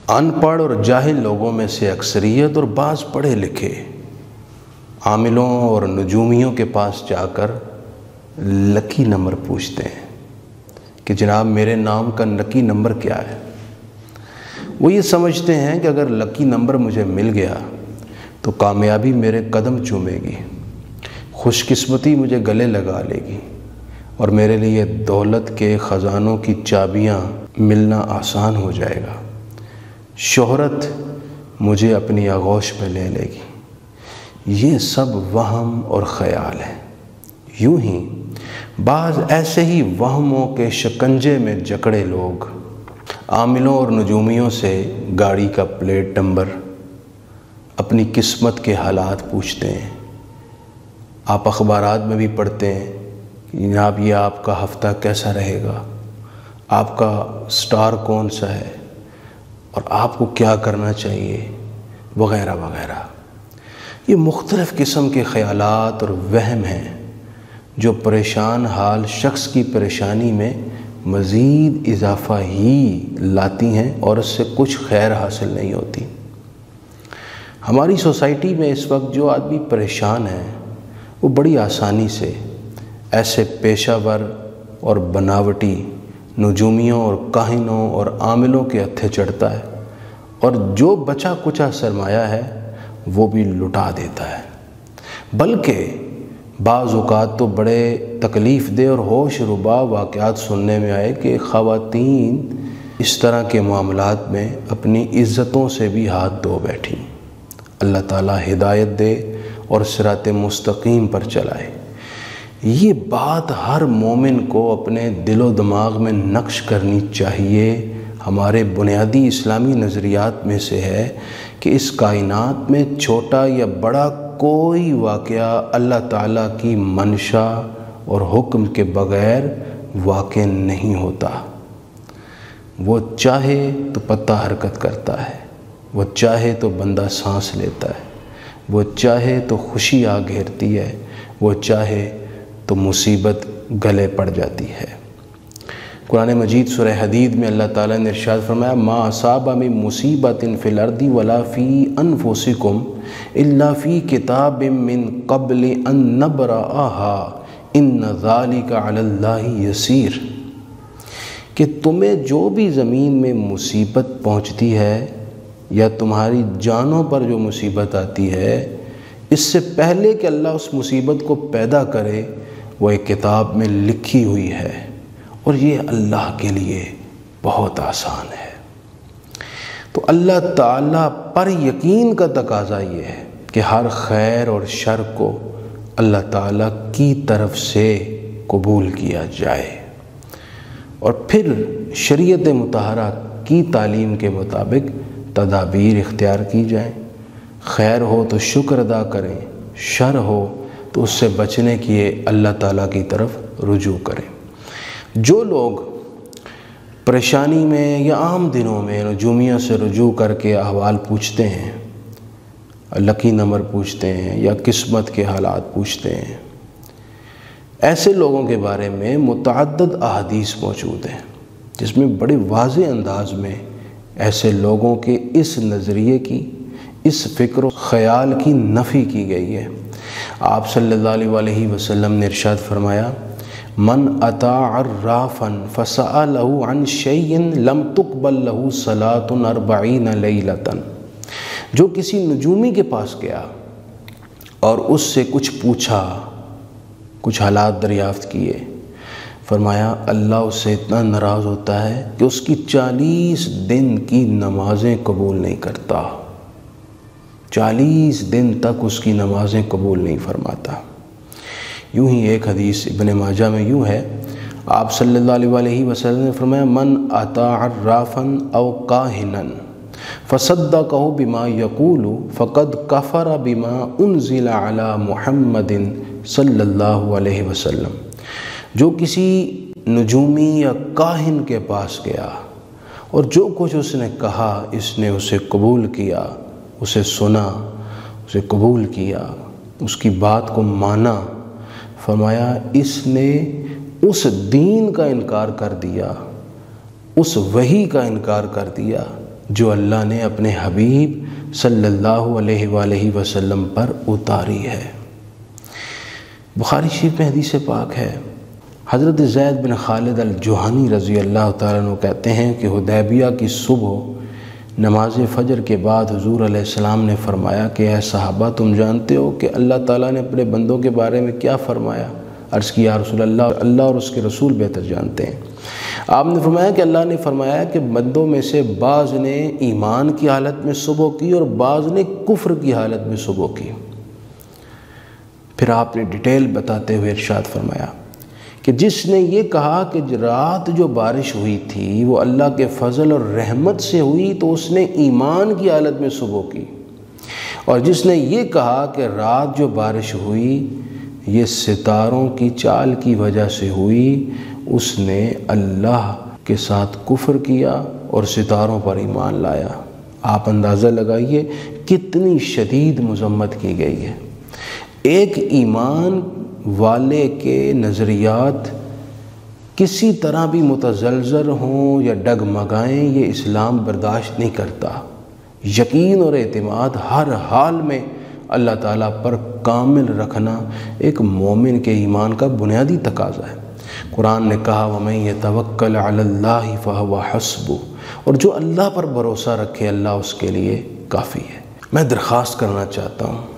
ان پڑھ اور جاہل لوگوں میں سے اکثریت اور بعض پڑھے لکھے عاملوں اور نجومیوں کے پاس جا کر لکی نمبر پوچھتے ہیں کہ جناب میرے نام کا لکی نمبر کیا ہے۔ وہ یہ سمجھتے ہیں کہ اگر لکی نمبر مجھے مل گیا تو کامیابی میرے قدم چومے گی، خوش قسمتی مجھے گلے لگا لے گی اور میرے لیے دولت کے خزانوں کی چابیاں ملنا آسان ہو جائے گا، شہرت مجھے اپنی آغوش میں لے لے گی۔ یہ سب وہم اور خیال ہے۔ یوں ہی بعض ایسے ہی وہموں کے شکنجے میں جکڑے لوگ عاملوں اور نجومیوں سے گاڑی کا پلیٹ نمبر، اپنی قسمت کے حالات پوچھتے ہیں۔ آپ اخبارات میں بھی پڑھتے ہیں کہ جناب یہ آپ کا ہفتہ کیسا رہے گا، آپ کا سٹار کون سا ہے اور آپ کو کیا کرنا چاہیے وغیرہ وغیرہ۔ یہ مختلف قسم کے خیالات اور وہم ہیں جو پریشان حال شخص کی پریشانی میں مزید اضافہ ہی لاتی ہیں اور اس سے کچھ خیر حاصل نہیں ہوتی۔ ہماری سوسائٹی میں اس وقت جو آدمی پریشان ہے وہ بڑی آسانی سے ایسے پیشہ ور اور بناوٹی نجومیوں اور کاہنوں اور عاملوں کے ہتھے چڑھتا ہے اور جو بچا کچا سرمایہ ہے وہ بھی لٹا دیتا ہے۔ بلکہ بعض اوقات تو بڑے تکلیف دہ اور ہوش ربا واقعات سننے میں آئے کہ خواتین اس طرح کے معاملات میں اپنی عزتوں سے بھی ہاتھ دھو بیٹھیں۔ اللہ تعالیٰ ہدایت دے اور صراط مستقیم پر چلائے۔ یہ بات ہر مومن کو اپنے دل و دماغ میں نقش کرنی چاہیے۔ ہمارے بنیادی اسلامی نظریات میں سے ہے کہ اس کائنات میں چھوٹا یا بڑا کوئی واقعہ اللہ تعالیٰ کی منشا اور حکم کے بغیر واقع نہیں ہوتا۔ وہ چاہے تو پتہ حرکت کرتا ہے، وہ چاہے تو بندہ سانس لیتا ہے، وہ چاہے تو خوشی آ گھیرتی ہے، وہ چاہے تو مصیبت گلے پڑ جاتی ہے۔ قرآن مجید سورہ حدید میں اللہ تعالیٰ نے ارشاد فرمایا ما اصاب من مصیبت فی الارض ولا فی انفسکم الا فی کتاب من قبل ان نبرأها ان ذلک علی اللہ یسیر، کہ تمہیں جو بھی زمین میں مصیبت پہنچتی ہے یا تمہاری جانوں پر جو مصیبت آتی ہے، اس سے پہلے کہ اللہ اس مصیبت کو پیدا کرے وہ ایک کتاب میں لکھی ہوئی ہے اور یہ اللہ کے لیے بہت آسان ہے۔ تو اللہ تعالیٰ پر یقین کا تقاضا یہ ہے کہ ہر خیر اور شر کو اللہ تعالیٰ کی طرف سے قبول کیا جائے اور پھر شریعت مطہرہ کی تعلیم کے مطابق تدابیر اختیار کی جائیں۔ خیر ہو تو شکر ادا کریں، شر ہو تو اس سے بچنے کے لیے اللہ تعالیٰ کی طرف رجوع کریں۔ جو لوگ پریشانی میں یا عام دنوں میں نجومیوں سے رجوع کر کے احوال پوچھتے ہیں، لکی نمبر پوچھتے ہیں یا قسمت کے حالات پوچھتے ہیں، ایسے لوگوں کے بارے میں متعدد احادیث موجود ہیں جس میں بڑے واضح انداز میں ایسے لوگوں کے اس نظریے کی، اس فکر و خیال کی نفی کی گئی ہے۔ آپ صلی اللہ علیہ وسلم نے ارشاد فرمایا من اتی عرافا فسألہ عن شیء لم تقبل له صلاة 40 لیلۃ، جو کسی نجومی کے پاس گیا اور اس سے کچھ پوچھا، کچھ حالات دریافت کیے، فرمایا اللہ اس سے اتنا ناراض ہوتا ہے کہ اس کی 40 دن کی نمازیں قبول نہیں کرتا، 40 دن تک اس کی نمازیں قبول نہیں فرماتا۔ یوں ہی ایک حدیث ابن ماجہ میں یوں ہے، آپ صلی اللہ علیہ وسلم نے فرمایا من اتی عرافا او کاہنا فصدقہ بما یقول فقد کفر بما انزل علی محمد صلی اللہ علیہ وسلم، جو کسی نجومی یا کاہن کے پاس گیا اور جو کچھ اس نے کہا اس نے اسے قبول کیا، اسے سنا، اسے قبول کیا، اس کی بات کو مانا، فرمایا اس نے اس دین کا انکار کر دیا، اس وحی کا انکار کر دیا جو اللہ نے اپنے حبیب صلی اللہ علیہ وآلہ وسلم پر اتاری ہے۔ بخاری شریف میں حدیث پاک ہے، حضرت زید بن خالد الجہنی رضی اللہ تعالیٰ عنہ کہتے ہیں کہ حدیبیہ کی صبح نماز فجر کے بعد حضور علیہ السلام نے فرمایا کہ اے صحابہ، تم جانتے ہو کہ اللہ تعالیٰ نے اپنے بندوں کے بارے میں کیا فرمایا؟ عرض کیا یا رسول اللہ اور اس کے رسول بہتر جانتے ہیں۔ آپ نے فرمایا کہ اللہ نے فرمایا کہ بندوں میں سے بعض نے ایمان کی حالت میں صبح کی اور بعض نے کفر کی حالت میں صبح کی۔ پھر آپ نے ڈیٹیل بتاتے ہوئے ارشاد فرمایا کہ جس نے یہ کہا کہ رات جو بارش ہوئی تھی وہ اللہ کے فضل اور رحمت سے ہوئی تو اس نے ایمان کی حالت میں صبح کی، اور جس نے یہ کہا کہ رات جو بارش ہوئی یہ ستاروں کی چال کی وجہ سے ہوئی، اس نے اللہ کے ساتھ کفر کیا اور ستاروں پر ایمان لایا۔ آپ اندازہ لگائیے کتنی شدید مذمت کی گئی ہے۔ ایک ایمان والے کے نظریات کسی طرح بھی متزلزل ہوں یا ڈگمگائیں، یہ اسلام برداشت نہیں کرتا۔ یقین اور اعتماد ہر حال میں اللہ تعالیٰ پر کامل رکھنا ایک مومن کے ایمان کا بنیادی تقاضا ہے۔ قرآن نے کہا وَمَن يَتَوَكَّلْ عَلَى اللَّهِ فَهُوَ حَسْبُهُ، اور جو اللہ پر بھروسہ رکھے اللہ اس کے لیے کافی ہے۔ میں درخواست کرنا چاہتا ہوں،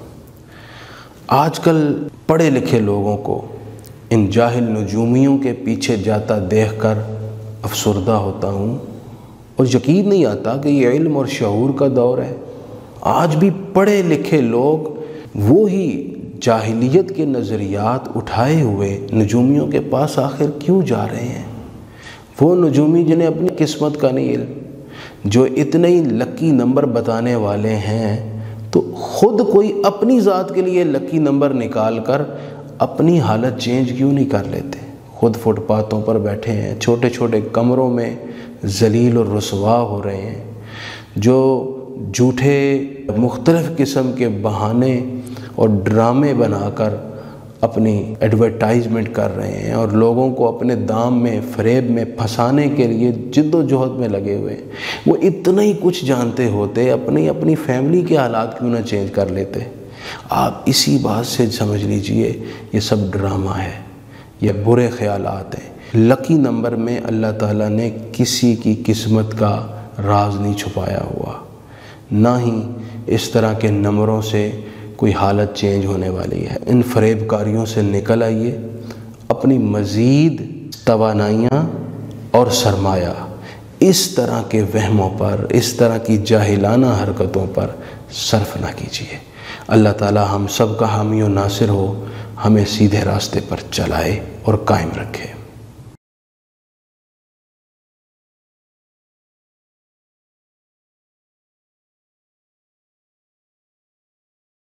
آج کل پڑھے لکھے لوگوں کو ان جاہل نجومیوں کے پیچھے جاتا دیکھ کر افسردہ ہوتا ہوں اور یقین نہیں آتا کہ یہ علم اور شعور کا دور ہے۔ آج بھی پڑھے لکھے لوگ وہی جاہلیت کے نظریات اٹھائے ہوئے نجومیوں کے پاس آخر کیوں جا رہے ہیں؟ وہ نجومی جنہیں اپنی قسمت کا نہیں علم، جو اتنے ہی لکی نمبر بتانے والے ہیں، تو خود کوئی اپنی ذات کے لیے لکی نمبر نکال کر اپنی حالت چینج کیوں نہیں کر لیتے؟ خود فٹ پاتھوں پر بیٹھے ہیں، چھوٹے چھوٹے کمروں میں ذلیل اور رسوا ہو رہے ہیں، جو جھوٹے مختلف قسم کے بہانے اور ڈرامے بنا کر اپنی ایڈورٹائزمنٹ کر رہے ہیں اور لوگوں کو اپنے دام میں فریب میں پھنسانے کے لیے جد و جہد میں لگے ہوئے ہیں۔ وہ اتنا ہی کچھ جانتے ہوتے اپنی فیملی کے حالات کیوں نہ چینج کر لیتے؟ آپ اسی بات سے سمجھ لیجئے یہ سب ڈرامہ ہے، یہ برے خیالات ہیں۔ لکی نمبر میں اللہ تعالیٰ نے کسی کی قسمت کا راز نہیں چھپایا ہوا، نہ ہی اس طرح کے نمبروں سے کوئی حالت چینج ہونے والی ہے۔ ان فریب کاریوں سے نکل آئیے، اپنی مزید توانائیاں اور سرمایہ اس طرح کے وہموں پر، اس طرح کی جاہلانہ حرکتوں پر صرف نہ کیجیے۔ اللہ تعالی ہم سب کا حامی و ناصر ہو، ہمیں سیدھے راستے پر چلائے اور قائم رکھے۔